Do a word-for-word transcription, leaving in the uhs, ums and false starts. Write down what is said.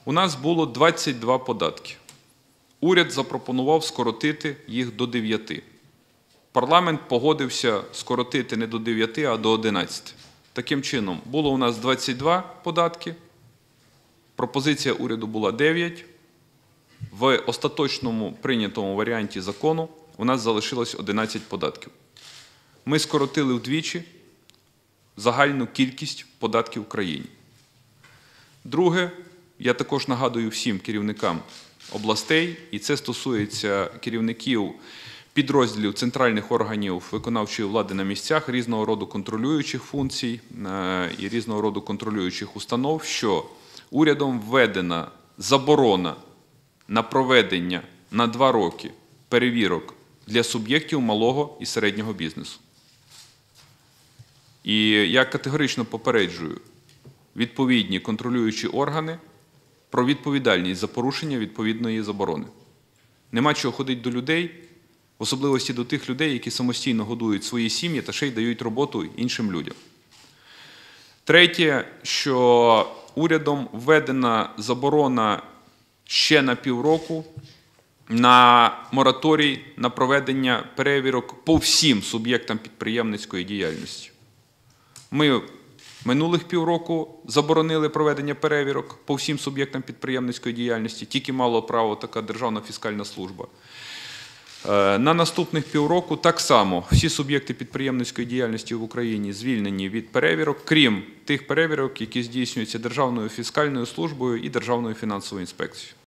У нас було двадцять два податки. Уряд запропонував скоротити їх до дев'яти. Парламент погодився скоротити не до дев'яти, а до одинадцяти. Таким чином, було у нас двадцять два податки, пропозиція уряду була дев'ять. В остаточному прийнятому варіанті закону у нас залишилось одинадцять податків. Ми скоротили вдвічі загальну кількість податків в країні. Друге, я також нагадую всім керівникам областей, і це стосується керівників підрозділів центральних органів виконавчої влади на місцях, різного роду контролюючих функцій і різного роду контролюючих установ, що урядом введена заборона на проведення на два роки перевірок для суб'єктів малого і середнього бізнесу. І я категорично попереджую відповідні контролюючі органи про відповідальність за порушення відповідної заборони. Нема чого ходити до людей, в особливості до тих людей, які самостійно годують свої сім'ї та ще й дають роботу іншим людям. Третє, що урядом введена заборона ще на півроку на мораторій на проведення перевірок по всім суб'єктам підприємницької діяльності. Ми минулих півроку заборонили проведення перевірок по всім суб'єктам підприємницької діяльності, тільки мала право така Державна фіскальна служба. На наступних півроку так само всі суб'єкти підприємницької діяльності в Україні звільнені від перевірок, крім тих перевірок, які здійснюються Державною фіскальною службою і Державною фінансовою інспекцією.